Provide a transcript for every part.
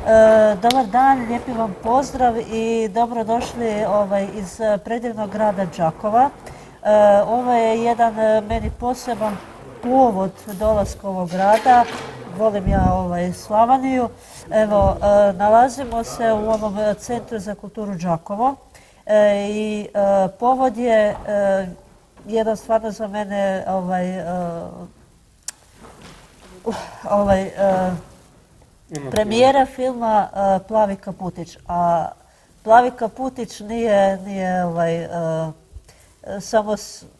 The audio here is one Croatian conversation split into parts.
Dobar dan, lijepi vam pozdrav i dobrodošli iz predivnog grada Đakova. Ovo je jedan meni poseban povod dolaska ovog grada. Volim ja Slavoniju. Evo, nalazimo se u ovom Centru za kulturu Đakovo i povod je jedan stvarno za mene premijera filma Plavi kaputić. A Plavi kaputić nije samo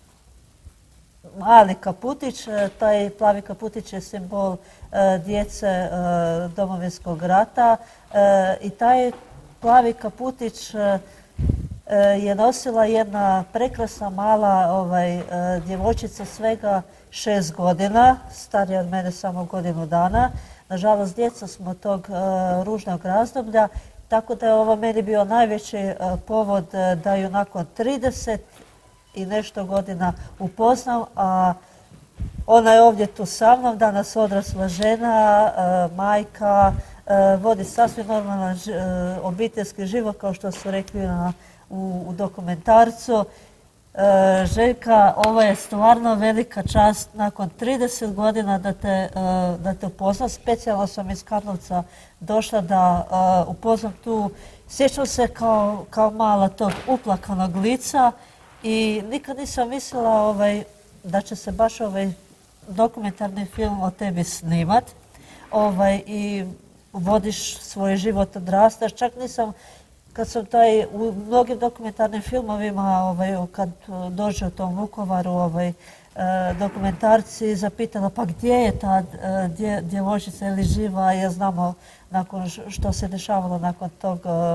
mali kaputić, taj plavi kaputić je simbol djece Domovinskog rata i taj plavi kaputić je nosila jedna prekrasna mala djevojčica svega 6 godina, starija od mene samo godinu dana. Nažalost, djeca smo tog ružnog razdoblja, tako da je ovo meni bio najveći povod da ju nakon 30 i nešto godina upoznam, a ona je ovdje tu sa mnom, danas odrasla žena, majka, vodi sasvim normalan obiteljski život, kao što su rekli u dokumentarcu. Željka, ovo je stvarno velika čast nakon 30 godina da te upoznam. Specijalno sam iz Karlovca došla da upoznam tu. Sjećam se kao mala tog uplakanog lica i nikad nisam mislila da će se baš dokumentarni film o tebi snimat i vodiš svoj život, odrastaš. Čak nisam, kad sam u mnogim dokumentarnim filmovima, kad dođe u tom Vukovaru, dokumentarci zapitala pa gdje je ta djevojčica, ili živa, jer znamo nakon što se dešavalo nakon tog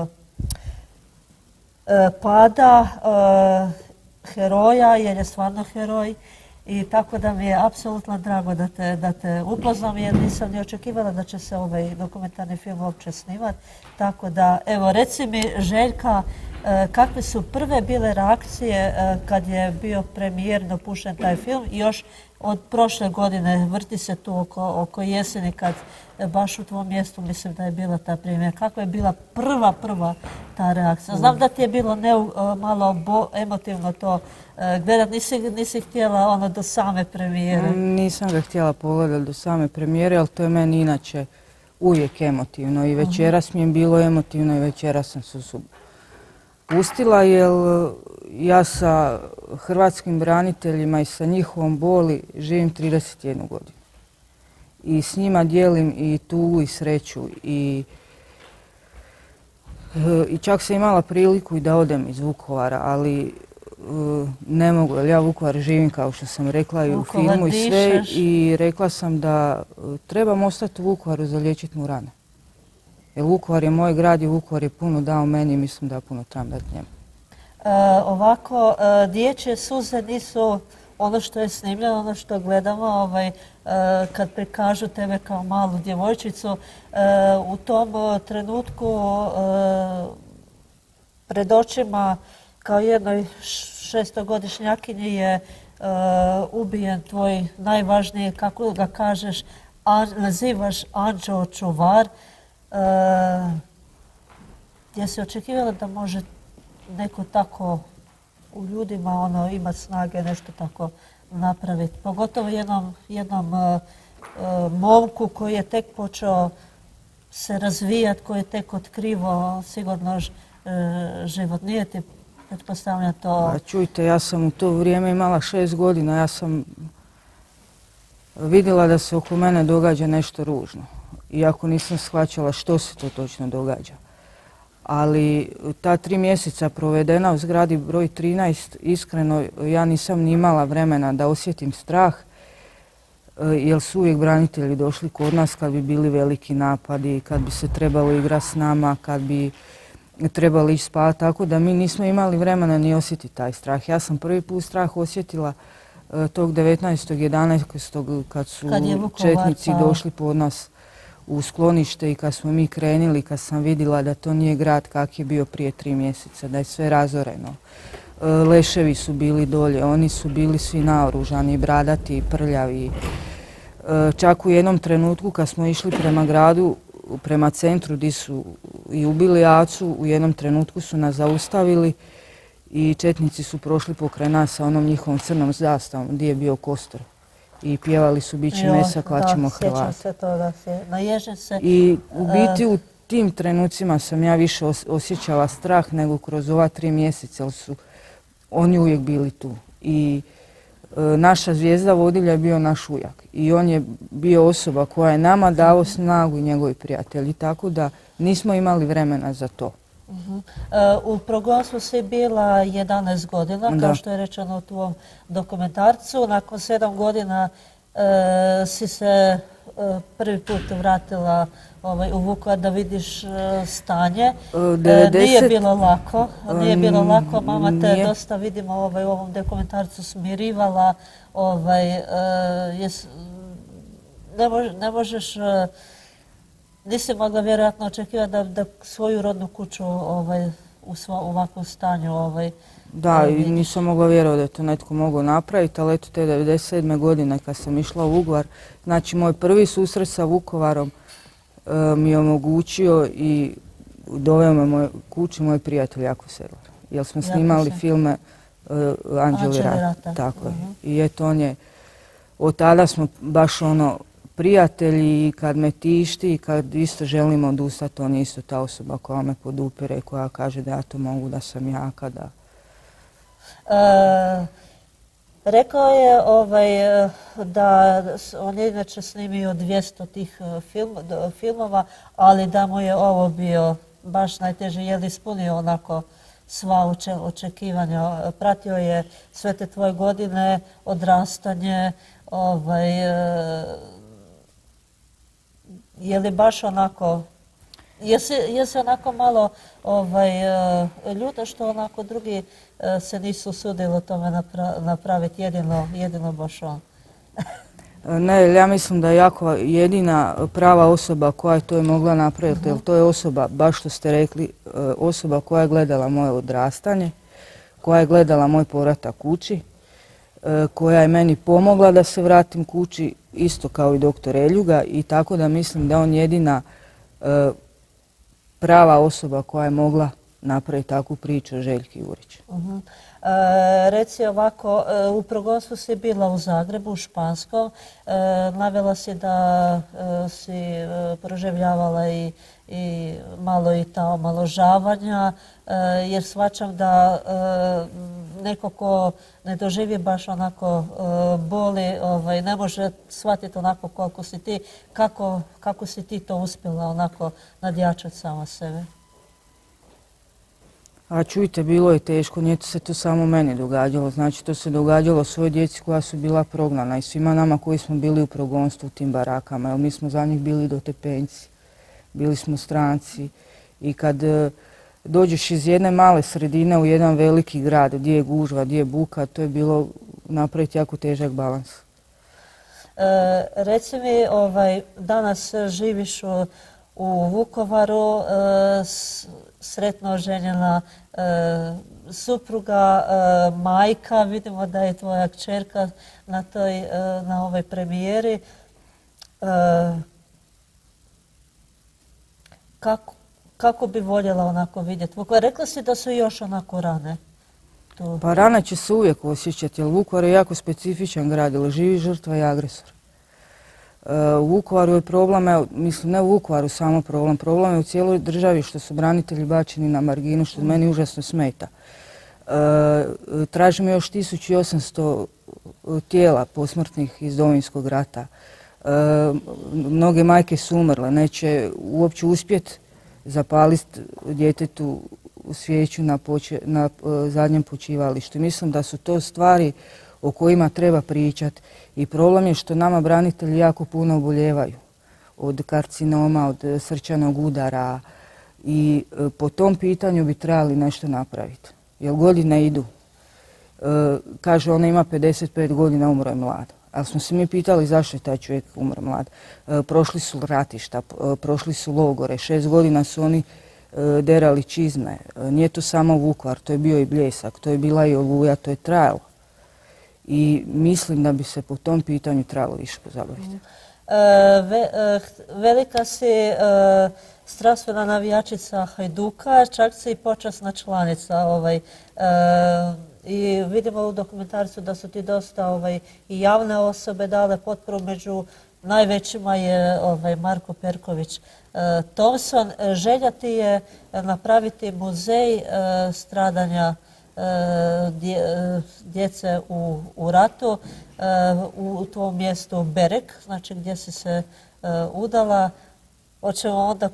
pada heroja, jer je stvarno heroj. I tako da mi je apsolutno drago da te upoznam, jer nisam ni očekivala da će se ovaj dokumentarni film uopće snimati. Tako da, evo, reci mi, Željka, kakve su prve bile reakcije kad je bio premijerno pušten taj film i još od prošle godine vrti se tu oko jeseni kad baš u tvom mjestu mislim da je bila ta premijera. Kakva je bila prva ta reakcija? Znam da ti je bilo malo emotivno to gledat, nisi htjela do same premijere. Nisam ga htjela pogledati do same premijere, ali to je meni inače uvijek emotivno i večeras mi je bilo emotivno i večeras sam se pustila, jer ja sa hrvatskim braniteljima i sa njihovom boli živim 31 godinu. I s njima dijelim i tugu i sreću i čak sam imala priliku i da odem iz Vukovara, ali ne mogu, jer ja Vukovar živim, kao što sam rekla i u filmu i sve, i rekla sam da trebam ostati u Vukovaru za liječiti mu rane. Jer Vukovar je moj grad i Vukovar je puno dao meni i mislim da puno trebam dati njemu. Ovako, dječje suze nisu ono što je snimljeno, ono što gledamo, kad prikažu tebe kao malu djevojčicu. U tom trenutku pred očima kao jednoj 6-godišnjakinji je ubijen tvoj najvažniji, kako ga kažeš, nazivaš anđeo čuvar. Gdje si očekivala da može neko tako u ljudima imati snage nešto tako napraviti. Pogotovo jednom momku koji je tek počeo se razvijati, koji je tek otkrivo sigurno život. Nije ti pretpostavljam to? Čujte, ja sam u to vrijeme imala 6 godina. Ja sam vidjela da se oko mene događa nešto ružno. Iako nisam shvaćala što se to točno događa. Ali ta 3 mjeseca provedena u zgradi broj 13, iskreno ja nisam ni imala vremena da osjetim strah, jer su uvijek branitelji došli kod nas kad bi bili veliki napadi, kad bi se trebalo igrati s nama, kad bi trebali ići spavati, tako da mi nismo imali vremena ni osjetiti taj strah. Ja sam prvi put strah osjetila tog 19.11. kad su četnici došli pod nas u sklonište i kad smo mi krenuli, kad sam vidjela da to nije grad kak je bio prije 3 mjeseca, da je sve razoreno. Leševi su bili dolje, oni su bili svi naoružani, bradati, prljavi. Čak u jednom trenutku kad smo išli prema gradu, prema centru gdje su i ubili Acu. U jednom trenutku su nas zaustavili i četnici su prošli pokraj nas sa onom njihovom crnom zastavom gdje je bio kostur. I pjevali su biće mesa, klaćemo Hrvata. Sjećam se toga, naježim se. I u biti u tim trenucima sam ja više osjećala strah nego kroz ova 3 mjeseca, jer su oni uvijek bili tu. I naša zvijezda vodilja je bio naš ujak. I on je bio osoba koja je nama dao snagu i njegovi prijatelji. Tako da nismo imali vremena za to. U progonstvu si bila 11 godina, kao što je rečeno u tvom dokumentarcu. Nakon 7 godina si se prvi put vratila u Vukovar da vidiš stanje. Nije bilo lako. Mama te dosta, vidimo, u ovom dokumentarcu smirivala. Ne možeš... Nisi mogla vjerojatno očekivati da svoju rodnu kuću u ovakvom stanju Da, i nisam mogla vjerovati da je to netko mogao napraviti, ali eto te 1997. godine kad sam išla u Vukovar, znači moj prvi susret sa Vukovarom mi je omogućio i doveo me kući moj prijatelj Jako Sedlar. Jer smo snimali filme Anđeli rata. Tako je. I eto on je, od tada smo baš prijatelji, i kad me tišti i kad isto želim odustati, on je isto ta osoba koja me podupire, koja kaže da ja to mogu, da sam jaka, da... Rekao je da on je inače snimio 200 tih filmova, ali da mu je ovo bio baš najteže, je li ispunio onako sva očekivanja. Pratio je sve te tvoje godine, odrastanje, je li baš onako, jesi onako malo ljuta što onako drugi se nisu usudili o tome napraviti, jedino baš on? Ne, ja mislim da je Jako jedina prava osoba koja je to mogla napraviti, jer to je osoba, baš što ste rekli, osoba koja je gledala moje odrastanje, koja je gledala moj povratak kući, koja je meni pomogla da se vratim kući, isto kao i doktor Eljuga, i tako da mislim da on jedina prava osoba koja je mogla napraviti takvu priču o Željki Jurić. Reci ovako, u progonstvu si bila u Zagrebu, u Španskom. Navela si da si proživljavala i malo i ta omaložavanja, jer shvaćam da neko ko ne doživi baš onako boli, ne može shvatiti onako koliko si ti. Kako si ti to uspjela onako nadjačati sama sebe? A čujte, bilo je teško, nije se to samo meni događalo, znači to se događalo svoj djeci koja su bila prognana i svima nama koji smo bili u progonstvu u tim barakama, jer mi smo za njih bili dotepenci, bili smo stranci i kad dođeš iz jedne male sredine u jedan veliki grad, gdje je gužva, gdje je buka, to je bilo napraviti jako težak balans. Reci mi, danas živiš u Vukovaru, sretno oženjena supruga, majka, vidimo da je tvoja kćerka na ovoj premijeri. Kako bi voljela onako vidjeti Vukovar? Rekla si da su još onako rane. Pa rane će se uvijek osjećati, jer Vukovar je jako specifičan grad, jer živi žrtva i agresor. U Vukovaru je problem, mislim ne u Vukovaru samo problem je u cijeloj državi što su branitelji bačeni na marginu, što meni užasno smeta. Tražimo još 1800 tijela posmrtnih iz Domovinskog rata. Mnoge majke su umrle, neće uopće uspjeti zapaliti djetetu svijeću na zadnjem počivalištu. Mislim da su to stvari o kojima treba pričati. I problem je što nama branitelji jako puno oboljevaju od karcinoma, od srčanog udara i po tom pitanju bi trebali nešto napraviti. Jer godine idu. Kaže, ona ima 55 godina, umro je mlad. Ali smo se mi pitali zašto je taj čovjek umro mlad. Prošli su ratišta, prošli su logore, 6 godina su oni derali čizme. Nije to samo Vukovar, to je bio i Bljesak, to je bila i Oluja, to je trajalo. I mislim da bi se po tom pitanju trebalo više pozabaviti. Velika si strastvena navijačica Hajduka, čak si i počasna članica. I vidimo u dokumentarcu da su ti dosta i javne osobe dale potporu, među najvećima je Marko Perković Thompson. Želja ti je napraviti muzej stradanja djece u ratu u tvom mjestu Berek, znači gdje si se udala. Hoćemo onda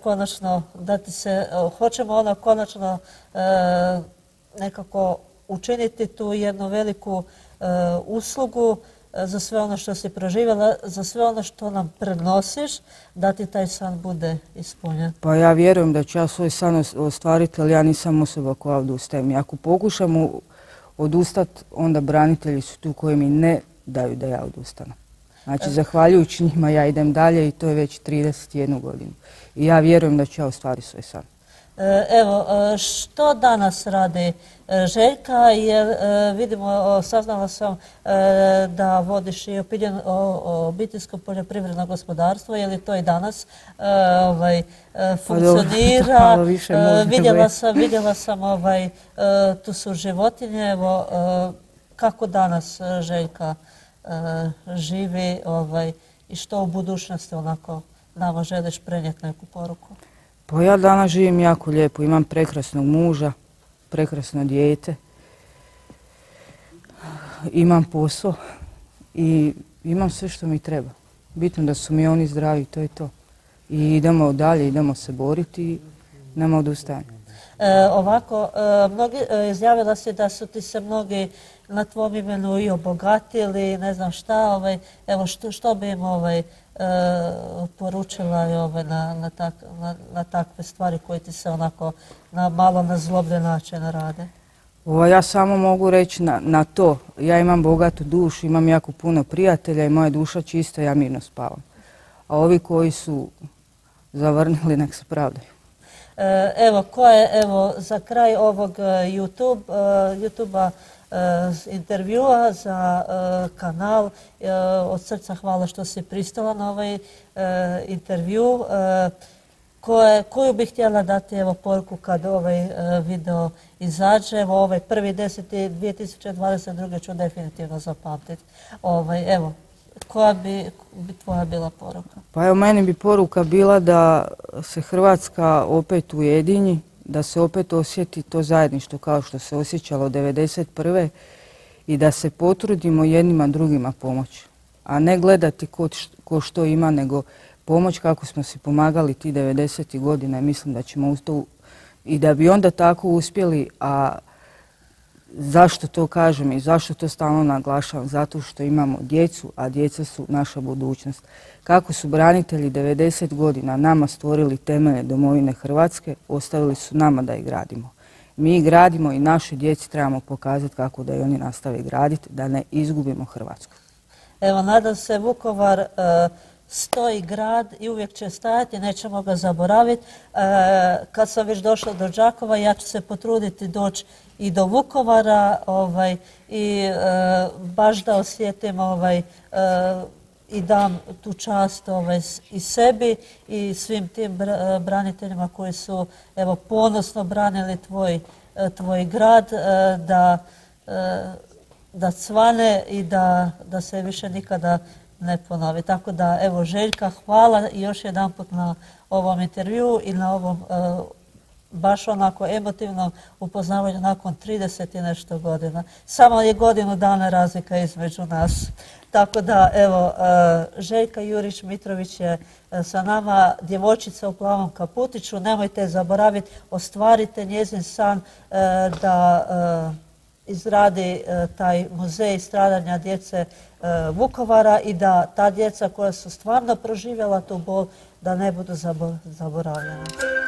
konačno nekako učiniti tu jednu veliku uslugu za sve ono što si proživjela, za sve ono što nam prenosiš, da ti taj san bude ispunjen. Pa ja vjerujem da ću ja svoj san ostvariti, ali ja nisam osoba koja odustajem. I ako pokušam odustati, onda branitelji su tu koji mi ne daju da ja odustanem. Znači, zahvaljujući njima ja idem dalje i to je već 31 godinu. I ja vjerujem da ću ja ostvariti svoj san. Evo, što danas radi Željka, jer vidimo, saznala sam da vodiš i obiteljsko poljoprivredno gospodarstvo, je li to i danas funkcionira? Vidjela sam, tu su životinje, evo, kako danas Željka živi i što u budućnosti onako nama želiš prenijeti neku poruku? Pa ja danas živim jako lijepo, imam prekrasnog muža, prekrasno dijete, imam posao i imam sve što mi treba. Bitno da su mi oni zdravi, to je to. I idemo dalje, idemo se boriti i nema odustajanja. Izjavila si da su ti se mnogi na tvom imenu i obogatili, ne znam šta, evo što bi im poručila na takve stvari koje ti se onako malo na zlobljen način rade? Ja samo mogu reći na to, ja imam bogatu dušu, imam jako puno prijatelja i moja duša čista, ja mirno spavam. A ovi koji su zavrnili, nek se pravdaju. Evo, za kraj ovog YouTube-a intervjua za kanal, od srca hvala što si pristala na ovaj intervju. Koju bih htjela dati poruku kad ovaj video izađe? Ovaj 1.10.2022. ću definitivno zapamtiti. Evo, koja bi tvoja bila poruka? Pa evo, meni bi poruka bila da se Hrvatska opet ujedinji, da se opet osjeti to zajedništvo kao što se osjećalo 1991. i da se potrudimo jednima drugima pomoći. A ne gledati ko što ima, nego pomoć kako smo si pomagali ti 90. godina i mislim da ćemo to i da bi onda tako uspjeli. A zašto to kažem i zašto to stalno naglašavam? Zato što imamo djecu, a djeca su naša budućnost. Kako su branitelji 90 godina nama stvorili temelje domovine Hrvatske, ostavili su nama da ih gradimo. Mi ih gradimo i našoj djeci trebamo pokazati kako da i oni nastave graditi, da ne izgubimo Hrvatsku. Evo, nadam se, Vukovar stoji grad i uvijek će stajati, nećemo ga zaboraviti. Kad sam već došla do Đakova, ja ću se potruditi doći i do Vukovara i baš da osjetim i dam tu čast i sebi i svim tim braniteljima koji su ponosno branili tvoj grad, da cvane i da se više nikada ne ponovi. Tako da, evo, Željka, hvala još jedanput na ovom intervju i na ovom baš onako emotivnom upoznavanju nakon 30 i nešto godina. Samo je godinu dana razlika između nas. Tako da, evo, Željka Jurić Mitrović je sa nama, djevojčica u plavom kaputiću. Nemojte zaboraviti, ostvarite njezin san da izradi taj muzej stradanja djece Vukovara i da ta djeca koja su stvarno proživjela tu bol, da ne budu zaboravljena.